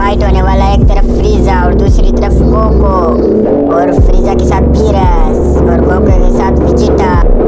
Fight होने वाला है। एक तरफ फ्रीजा और दूसरी तरफ कोको, और फ्रीजा के साथ बीरस और कोको के साथ विजिटा।